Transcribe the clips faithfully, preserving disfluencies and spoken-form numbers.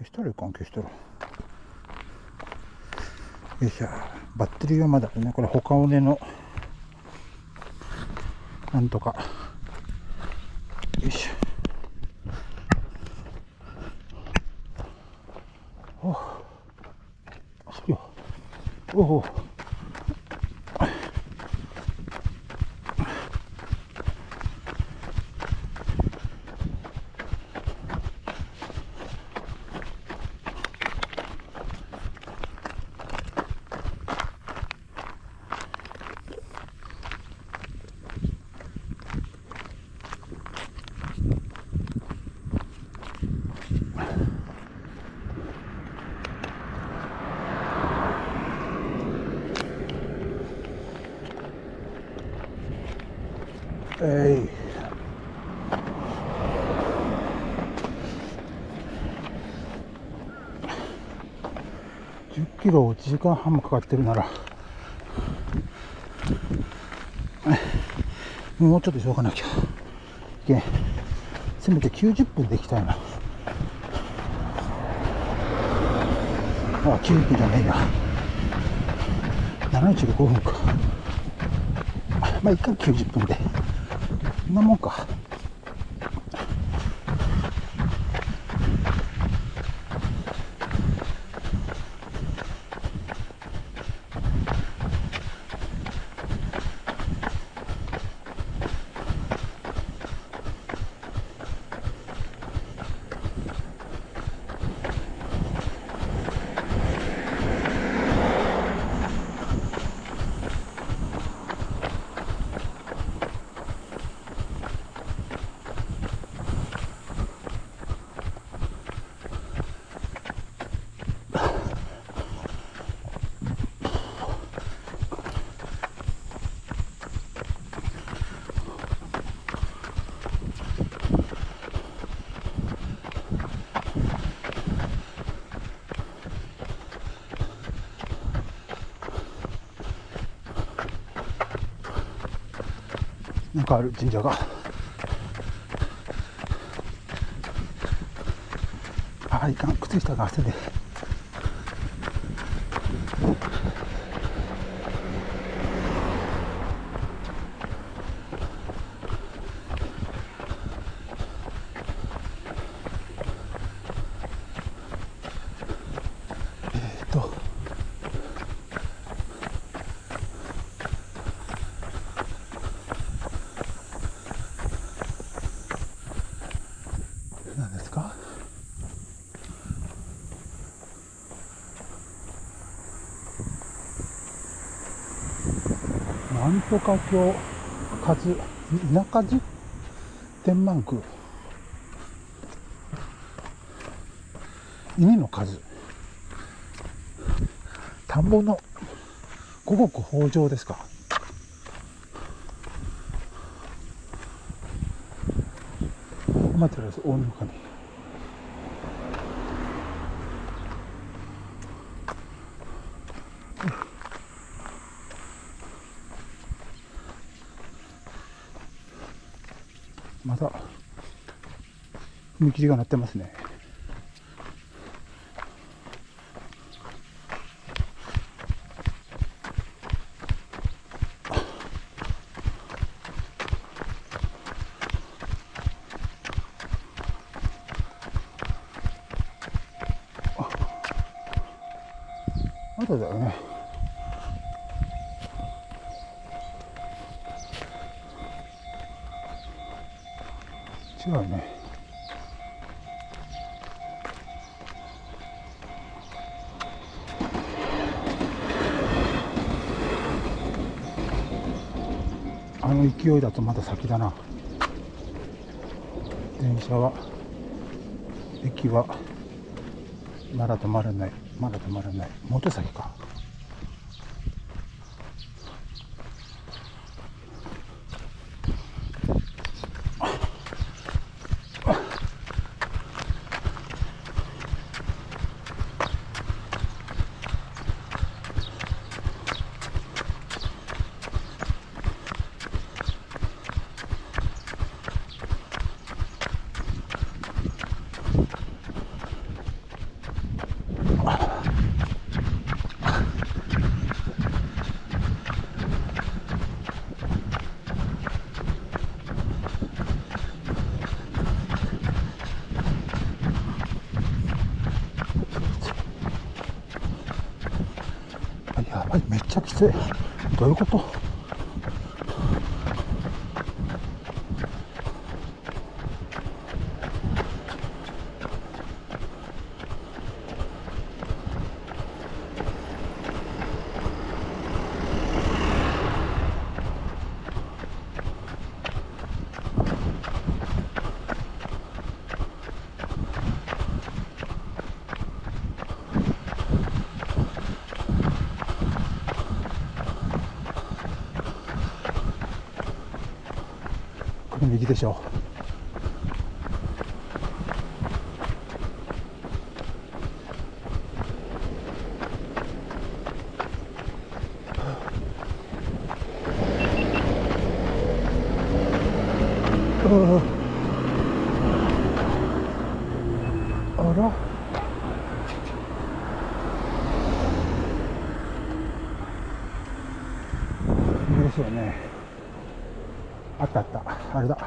消したらいかん、消したら。よいしょ。バッテリーはまだね、これ他尾根のなんとか。よいしょ。おお、おお。えい、じゅっキロをいちじかんはんもかかってるならもうちょっと急がなきゃいけん。せめてきゅうじゅっぷんで行きたいな。あ、きゅうじゅっぷんじゃねえや、ななじゅうごふんか。まあ一回きゅうじゅっぷんでそんなもんか。なんかある、神社が。ああ、いかん、靴下が汗で。えっと何ですか。なんとか峡かず稲数天満宮、稲の数、田んぼの五穀豊穣ですか。待ってください、大野神。また踏切が鳴ってますね。まだだよね。違うね。あの勢いだとまだ先だな。電車は、駅はまだ止まらない、まだ止まらない。もっと先か。 あ、めっちゃきつい。どういうこと？これ右でしょう。あら、右ですよね。あったあった、あれだ。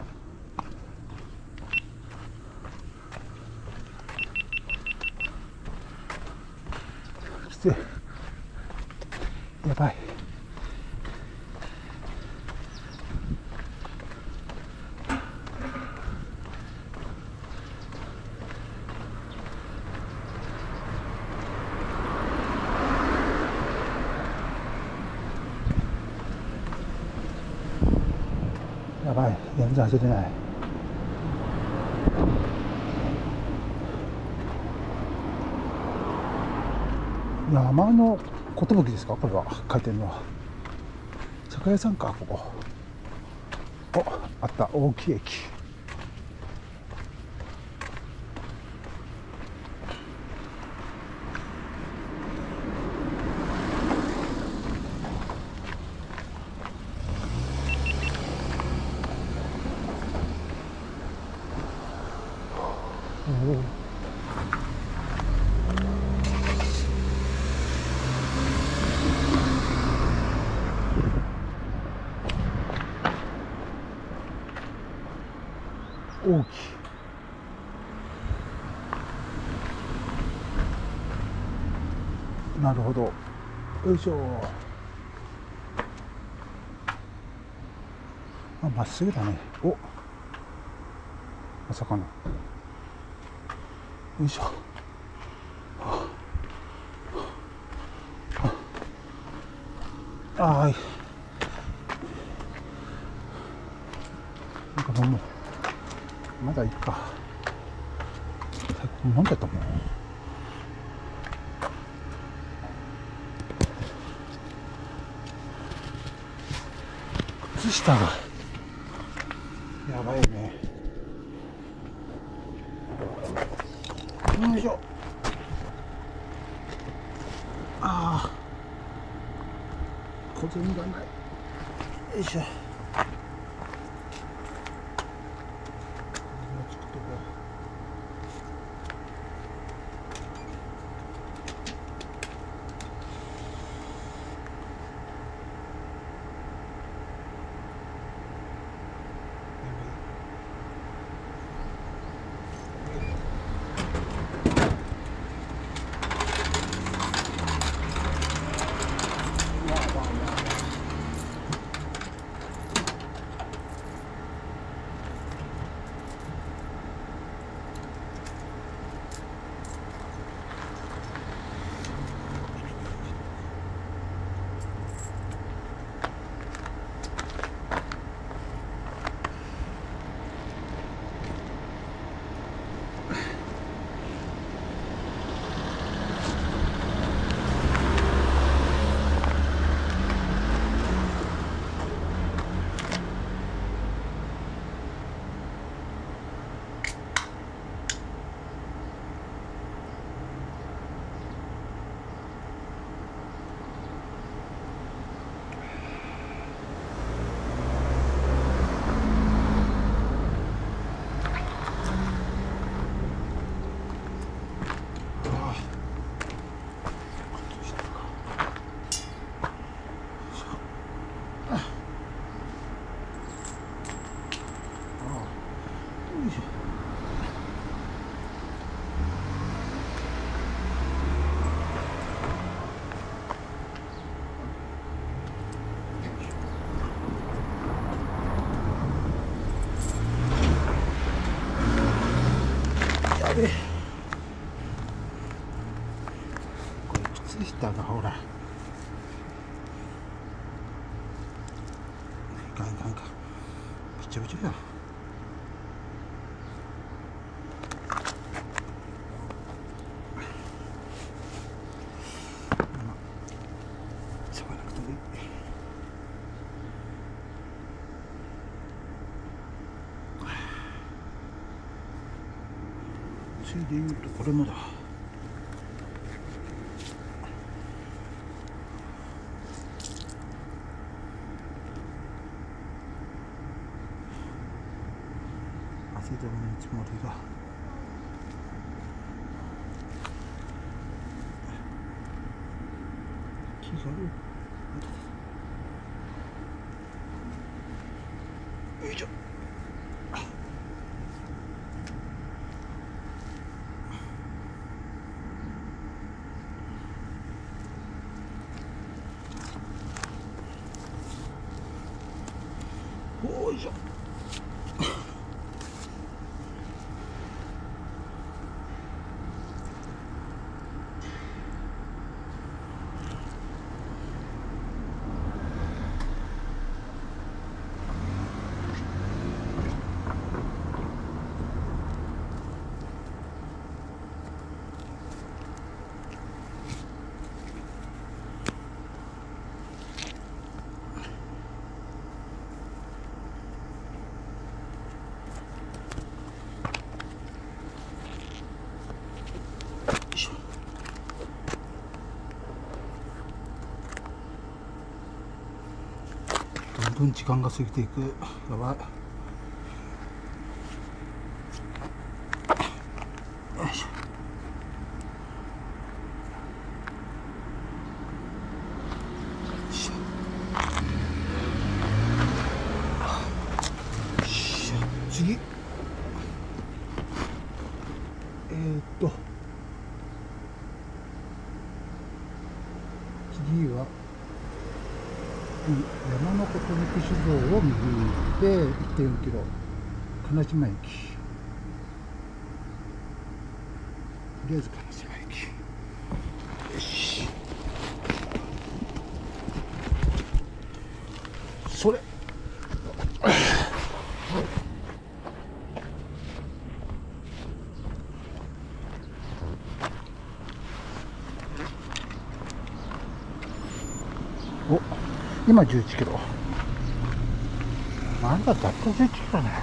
きつい、やばい。やばい、全然走れない。山の寿ですか、これは。書いてるのは酒屋さんか、ここ。お、あった、大きい駅。おお、大きい。なるほど。よいしょ。あ、まっすぐだね。お、まさかの。よいしょ。ああ、はい。なんか飲む。まだいいか。飲んでたもん。靴下がやばいね。よいしょ。ああ、小銭がない。よいしょ。 これ靴下がほら、いかんいかんか、びちょびちょや。ついで言うとこれもだ。汗止めのつもりが気がある。よいしょ。おいしょ。どんどん時間が過ぎていく。やばい。よいしょ。次、えー、っと次は、うん、山のこと肉酒造を右に行って いってんよんキロ金島駅、とりあえず金島駅。よし、それお、今じゅういちキロ。なんだ、ざっとじゅういちキロね。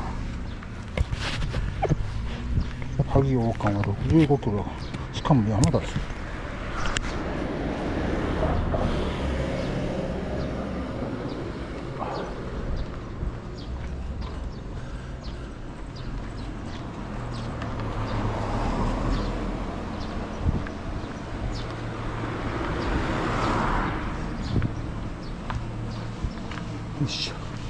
萩王冠はろくじゅうごキロ。しかも山だぞ。よいしょ。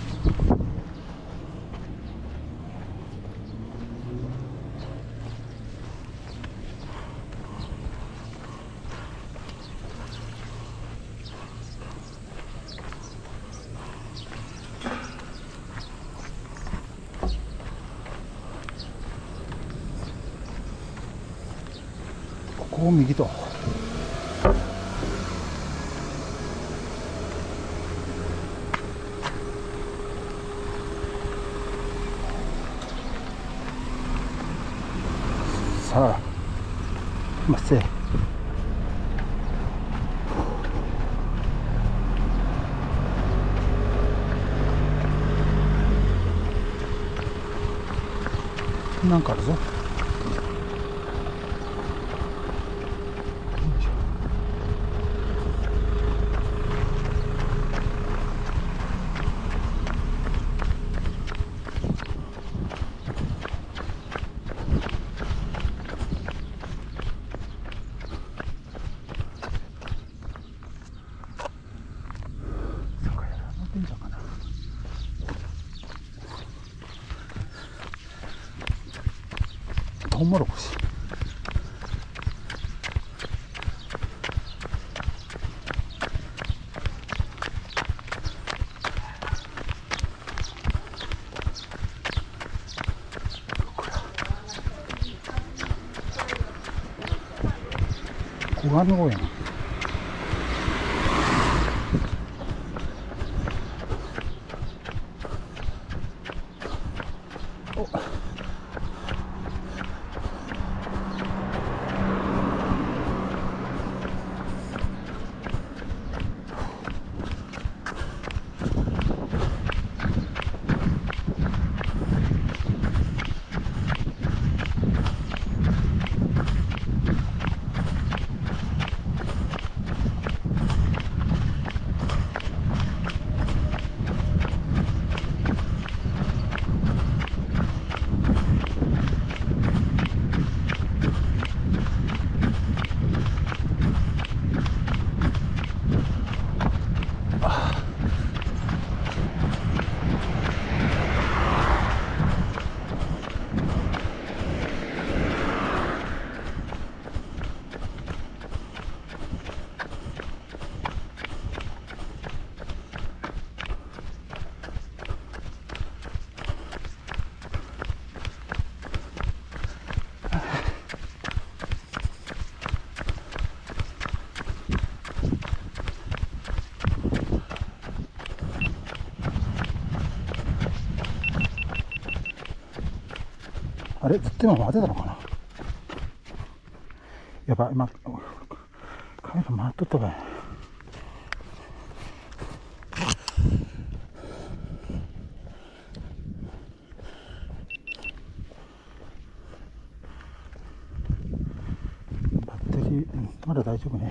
ここを右と。さあ、まっせ。なんかあるぞ。トウモロコシ。 小金公園。おあれずっと今回ってたのかな。やばい、今カメラ回っとったかい。バッテリー、うん、まだ大丈夫ね。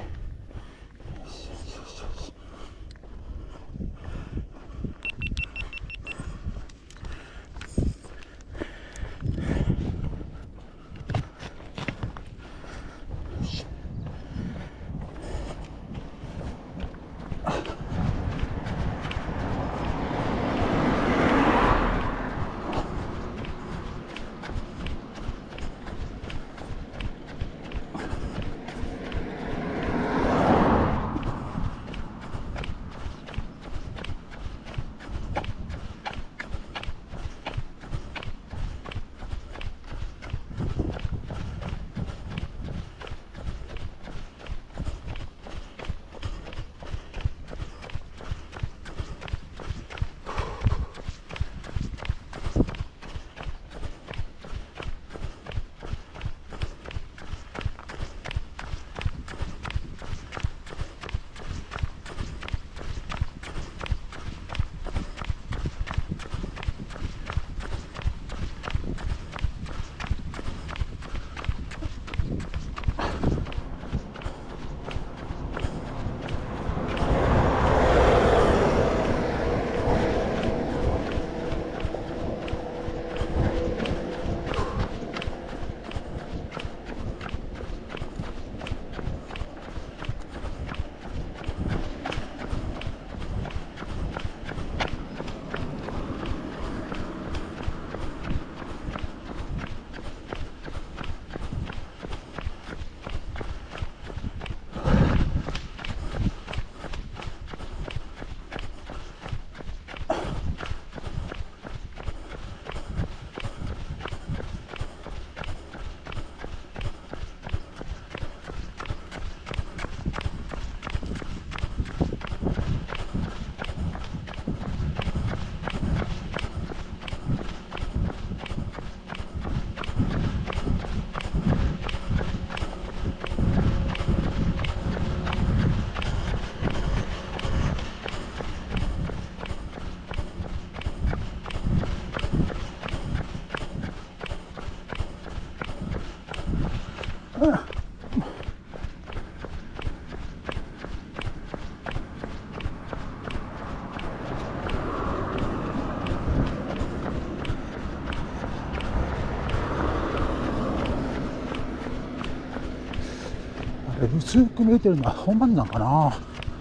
薄く見えてるのは本番なんかな。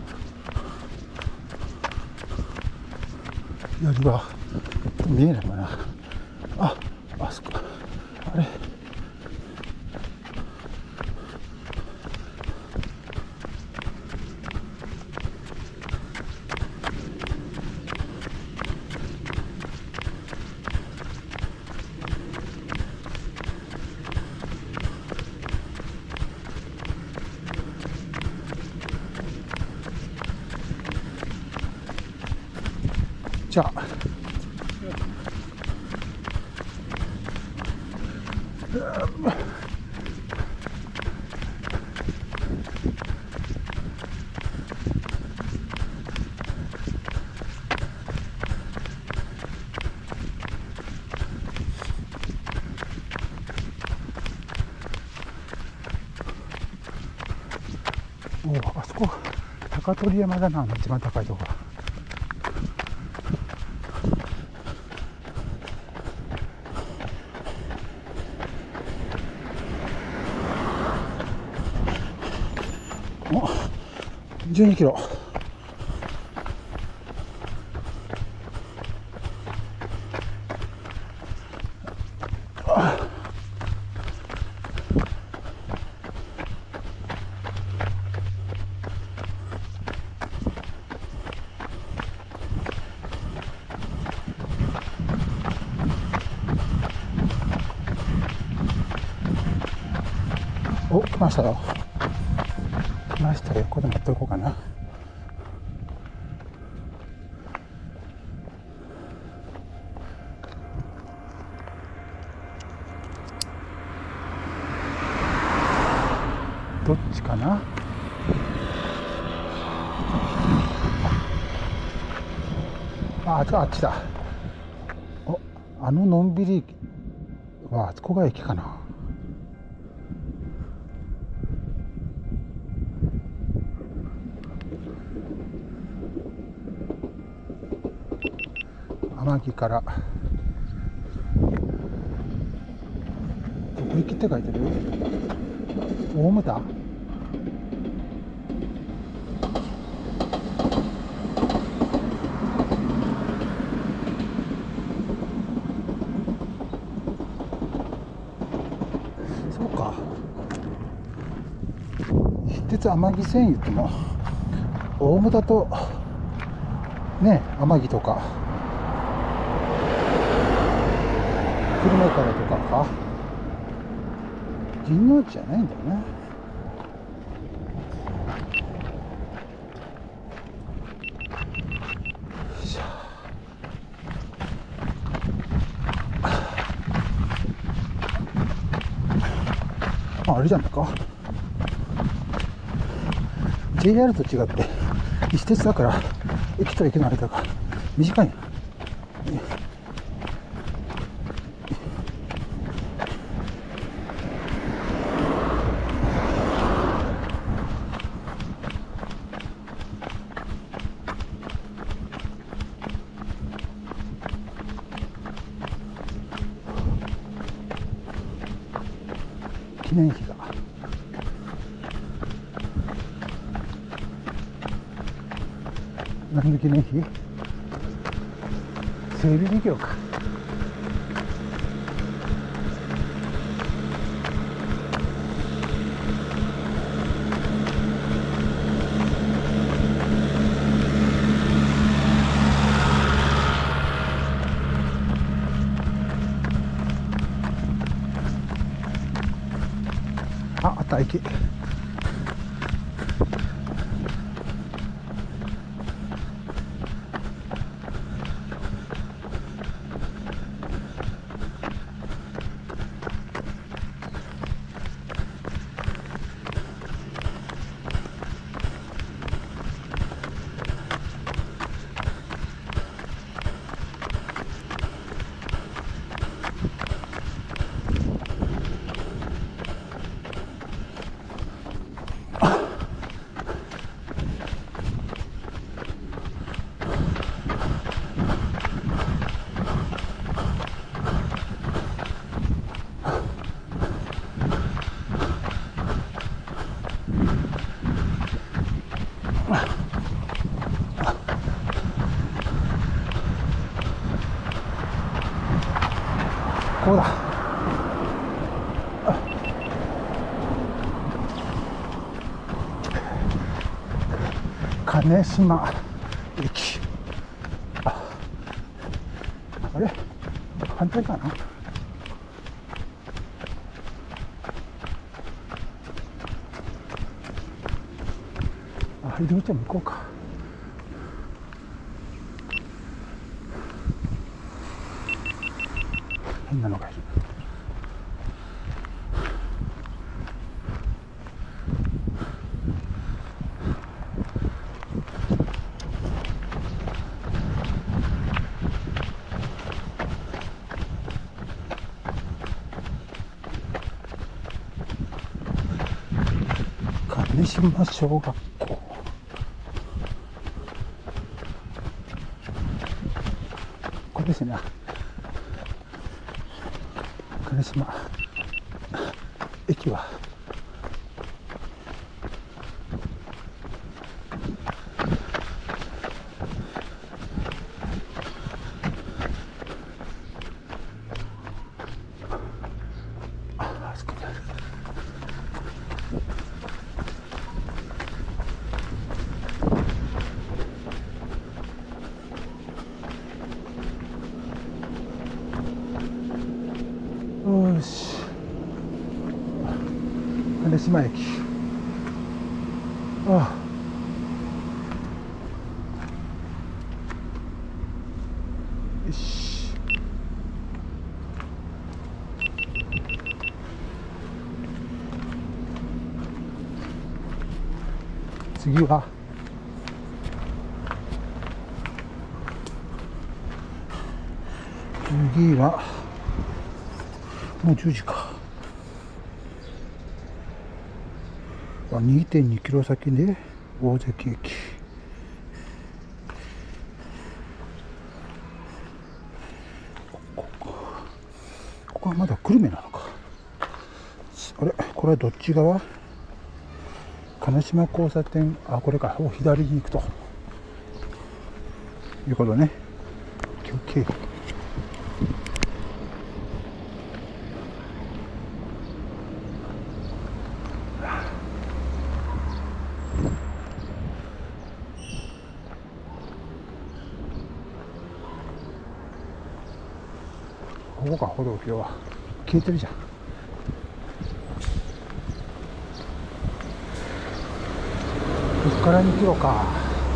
よりは見えないかな。あ、あそこ、あれ。 ちは。おお、あそこ高取山だな、一番高いところ。お、じゅうにキロ。お、来ましたよ。来ましたよ。これ持っておこうかな。どっちかな。あ、あっち、あっちだ。お、あののんびりはあそこが駅かな。天城からどこ行きって書いてる？大牟田？そうか。私鉄天城線言っても大牟田とね、天城とか久留米からとかか、神農地じゃないんだよね。あ、あれじゃないか。 ジェイアール と違って私鉄だから駅と駅の間が短い。記念碑が何の記念碑？整備事業か。あ、あった駅。ここだ。金島駅。あ、あれ反対かな。あ、入り口は向こうか。 変なのがいる。金島小学校。これですね。金島駅はあ、あそこにある。よし、金島駅。ああ、よし。次は次はもうじゅうじか。にてんにキロ先で大関駅。ここ、ここはまだ久留米なのか。あれ、これはどっち側？金島交差点、あ、これか。を左に行くということね。休憩。ここか、歩道橋は消えてるじゃん。ここからにキロか。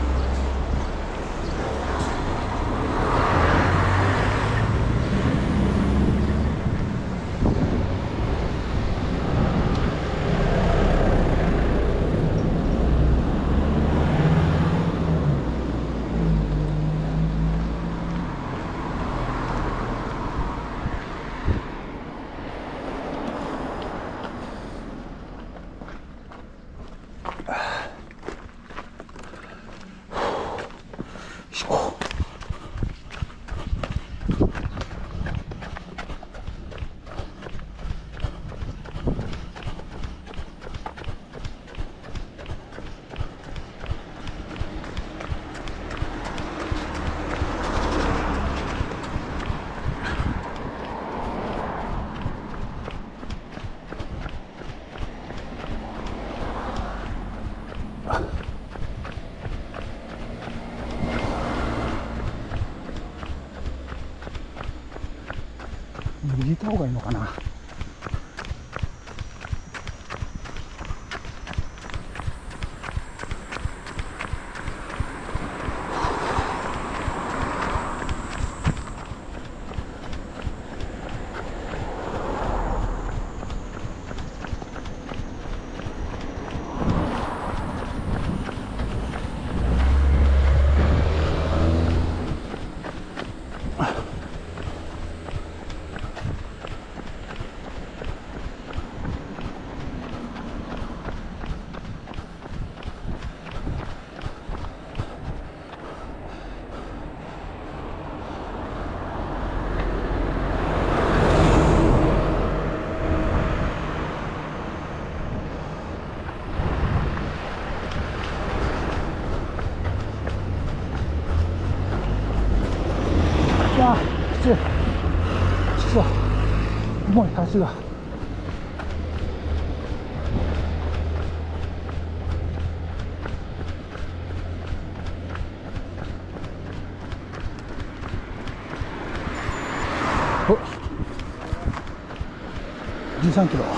右行った方がいいのかな。いやー、きつい。きつそう。重い、足が。お、じゅうさんキロ。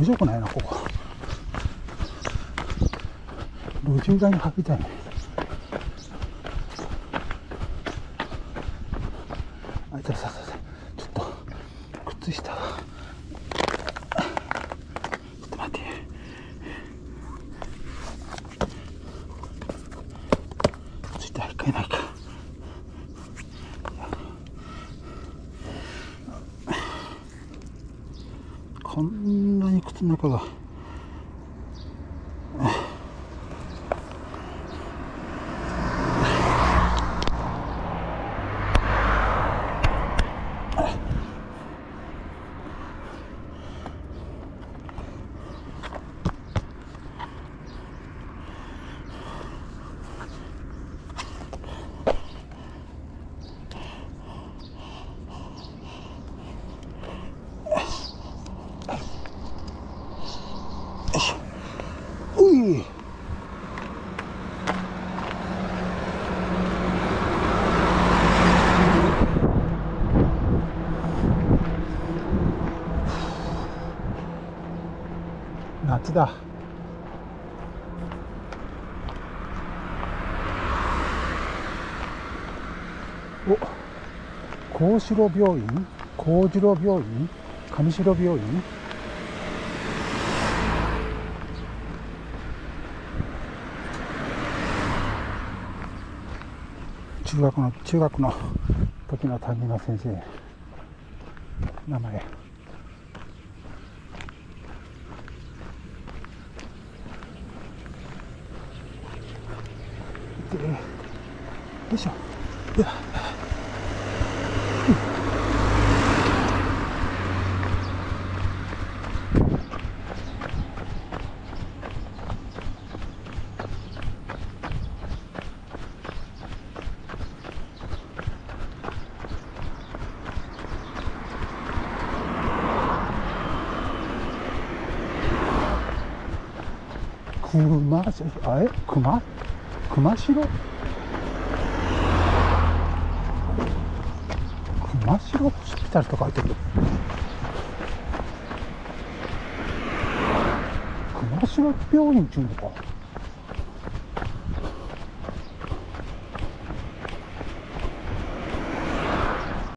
面白くないな、ここ。路地裏に履きたいね。あ、ちょっとさささ、ちょっと靴下が。ちょっと待って。靴下一回ないか。こんなに靴の中が。うい。夏だ。お、幸四郎病院、幸次郎病院、上白病院。中学の中学の時の担任の先生、名前。で、よいしょ。では、熊し、あれ熊熊代熊代ホスピタルと書いてる。熊代病院っていうのか。